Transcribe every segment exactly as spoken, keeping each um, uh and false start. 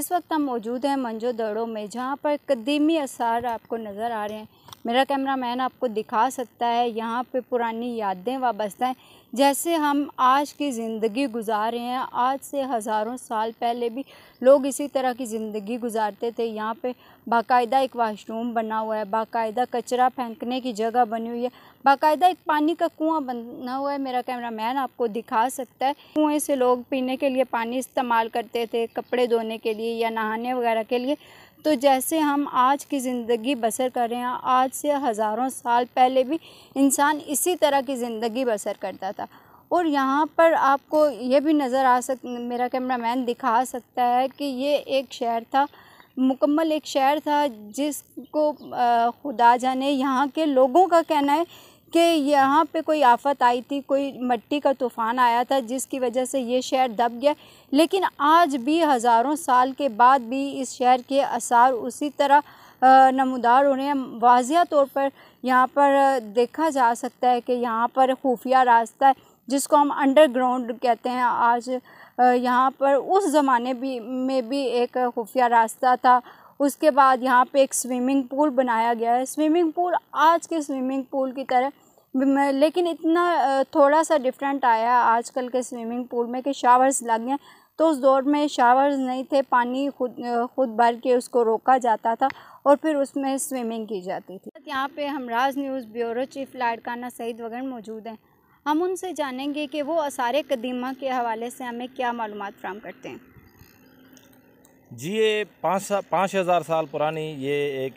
इस वक्त हम मौजूद हैं मोहनजोदड़ो में, जहाँ पर कदीमी आसार आपको नज़र आ रहे हैं। मेरा कैमरामैन आपको दिखा सकता है यहाँ पे पुरानी यादें वाबस्ता हैं, जैसे हम आज की ज़िंदगी गुजार रहे हैं। आज से हज़ारों साल पहले भी लोग इसी तरह की ज़िंदगी गुजारते थे। यहाँ पे बाकायदा एक वाशरूम बना हुआ है, बाकायदा कचरा फेंकने की जगह बनी हुई है, बाकायदा एक पानी का कुआं बना हुआ है। मेरा कैमरामैन आपको दिखा सकता है। कुएं से लोग पीने के लिए पानी इस्तेमाल करते थे, कपड़े धोने के लिए या नहाने वगैरह के लिए। तो जैसे हम आज की ज़िंदगी बसर कर रहे हैं, आज से हज़ारों साल पहले भी इंसान इसी तरह की ज़िंदगी बसर करता था। और यहाँ पर आपको ये भी नज़र आ सक मेरा कैमरामैन दिखा सकता है कि ये एक शहर था, मुकम्मल एक शहर था जिसको खुदा जाने यहाँ के लोगों का कहना है कि यहाँ पे कोई आफत आई थी, कोई मिट्टी का तूफ़ान आया था जिसकी वजह से ये शहर दब गया। लेकिन आज भी हज़ारों साल के बाद भी इस शहर के आसार उसी तरह नमूदार हो रहे हैं। वाज़िया तौर पर यहाँ पर देखा जा सकता है कि यहाँ पर खुफिया रास्ता है जिसको हम अंडरग्राउंड कहते हैं। आज यहाँ पर उस ज़माने भी में भी एक खुफिया रास्ता था। उसके बाद यहाँ पे एक स्विमिंग पूल बनाया गया है। स्विमिंग पूल आज के स्विमिंग पूल की तरह, लेकिन इतना थोड़ा सा डिफरेंट आया आजकल के स्विमिंग पूल में कि शावर्स लग गए। तो उस दौर में शावर्स नहीं थे, पानी खुद खुद भर के उसको रोका जाता था और फिर उसमें स्विमिंग की जाती थी। यहाँ पे Hamraz news bureau chief Larkana Saeed वगैरह मौजूद हैं। हम उनसे जानेंगे कि वो आसार कदीमा के हवाले से हमें क्या मालूमात फराहम करते हैं। जी, ये पाँच पाँच हज़ार साल पुरानी ये एक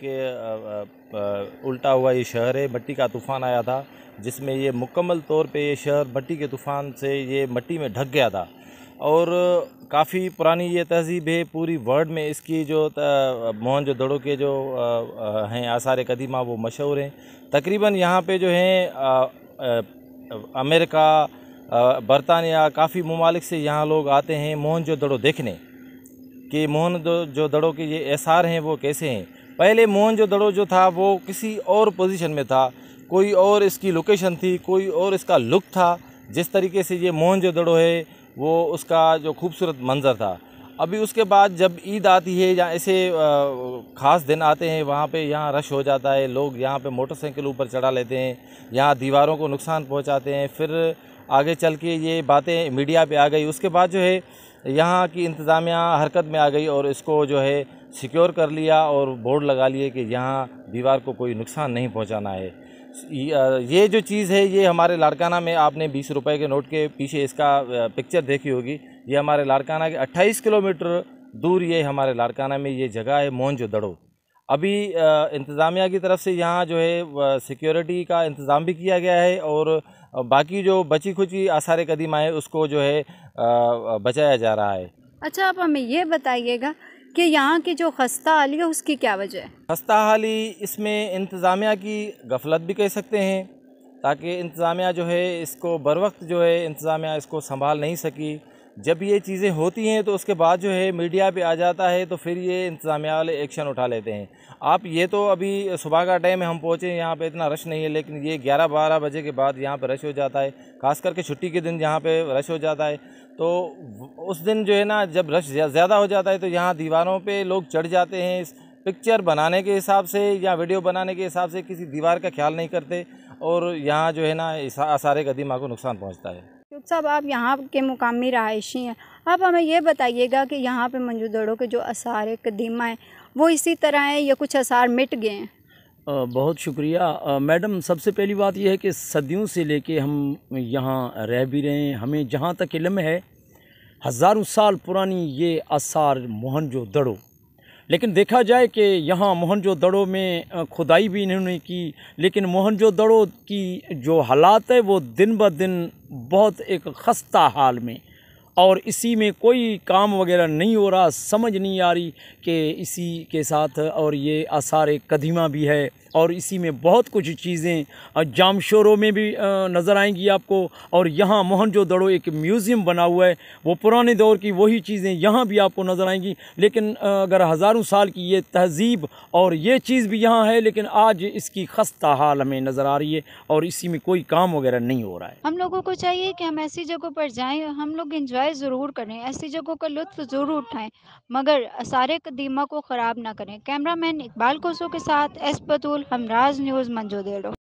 आ, आ, उल्टा हुआ ये शहर है। मिट्टी का तूफ़ान आया था जिसमें ये मुकम्मल तौर पे ये शहर मिट्टी के तूफ़ान से ये मिट्टी में ढक गया था। और काफ़ी पुरानी ये तहज़ीब है, पूरी वर्ल्ड में इसकी जो मोहनजोदड़ो के जो हैं आसार कदीमा वो मशहूर हैं। तकरीबन यहाँ पे जो हैं अमेरिका, बरतानिया, काफ़ी ममालिक से यहाँ लोग आते हैं मोहनजोदड़ो देखने कि मोहनजोदड़ो के ये आसार हैं वो कैसे हैं। पहले मोहनजोदड़ो जो था वो किसी और पोजीशन में था, कोई और इसकी लोकेशन थी, कोई और इसका लुक था। जिस तरीके से ये मोहनजोदड़ो है वो उसका जो खूबसूरत मंज़र था। अभी उसके बाद जब ईद आती है या ऐसे ख़ास दिन आते हैं, वहाँ पे यहाँ रश हो जाता है। लोग यहाँ पे मोटरसाइकिल ऊपर चढ़ा लेते हैं, यहाँ दीवारों को नुकसान पहुँचाते हैं। फिर आगे चल के ये बातें मीडिया पे आ गई। उसके बाद जो है यहाँ की इंतज़ामिया हरकत में आ गई और इसको जो है सिक्योर कर लिया और बोर्ड लगा लिए कि यहाँ दीवार को कोई नुकसान नहीं पहुँचाना है। ये जो चीज़ है ये हमारे लाड़काना में, आपने बीस रुपए के नोट के पीछे इसका पिक्चर देखी होगी। ये हमारे लाड़काना के अट्ठाईस किलोमीटर दूर ये हमारे लाड़काना में ये जगह है मोहनजोदड़ो। अभी इंतज़ामिया की तरफ से यहाँ जो है सिक्योरिटी का इंतज़ाम भी किया गया है और बाकी जो बची खुची आसार कदीमा है उसको जो है बचाया जा रहा है। अच्छा, आप हमें ये बताइएगा कि यहाँ की जो खस्ता हाली है उसकी क्या वजह है? खस्ता हाली इसमें इंतज़ामिया की गफलत भी कह सकते हैं, ताकि इंतज़ामिया जो है इसको बर वक्त जो है इंतज़ामिया इसको संभाल नहीं सकी। जब ये चीज़ें होती हैं तो उसके बाद जो है मीडिया पे आ जाता है तो फिर ये इंतज़ामिया वाले एक्शन उठा लेते हैं। आप ये तो अभी सुबह का टाइम है, हम पहुँचे, यहाँ पे इतना रश नहीं है, लेकिन ये ग्यारह बारह बजे के बाद यहाँ पे रश हो जाता है। ख़ास करके छुट्टी के दिन यहाँ पे रश हो जाता है। तो उस दिन जो है ना, जब रश ज़्यादा हो जाता है तो यहाँ दीवारों पर लोग चढ़ जाते हैं। पिक्चर बनाने के हिसाब से या वीडियो बनाने के हिसाब से किसी दीवार का ख्याल नहीं करते और यहाँ जो है ना आसार कदीमा को नुकसान पहुँचता है। सब आप यहाँ के मुकामी रहायशी हैं, आप हमें ये बताइएगा कि यहाँ पे मोहनजोदड़ो के जो आसार कदीमा हैं वो इसी तरह हैं या कुछ आसार मिट गए हैं? बहुत शुक्रिया मैडम। सबसे पहली बात यह है कि सदियों से लेके हम यहाँ रह भी रहे हैं। हमें जहाँ तक इल्म है हज़ारों साल पुरानी ये आसार मोहनजोदड़ो। लेकिन देखा जाए कि यहाँ मोहनजोदड़ो में खुदाई भी इन्होंने की, लेकिन मोहनजोदड़ो की जो हालात है वो दिन ब दिन बहुत एक खस्ता हाल में, और इसी में कोई काम वगैरह नहीं हो रहा। समझ नहीं आ रही कि इसी के साथ और ये आसार कदीमा भी है और इसी में बहुत कुछ चीज़ें जामशोरों में भी नज़र आएंगी आपको। और यहाँ मोहनजोदड़ो एक म्यूज़ियम बना हुआ है, वो पुराने दौर की वही चीज़ें यहाँ भी आपको नज़र आएंगी। लेकिन अगर हज़ारों साल की ये तहज़ीब और ये चीज़ भी यहाँ है, लेकिन आज इसकी खस्ता हाल हमें नज़र आ रही है और इसी में कोई काम वगैरह नहीं हो रहा है। हम लोगों को चाहिए कि हम ऐसी जगहों पर जाएं और हम लोग एंजॉय ज़रूर करें, ऐसी जगहों का लुत्फ़ ज़रूर उठाएं, मगर आसार क़दीमा को ख़राब ना करें। कैमरामैन इकबाल कोसो के साथ एस बतूल, हमराज़ न्यूज़, मोहनजोदड़ो।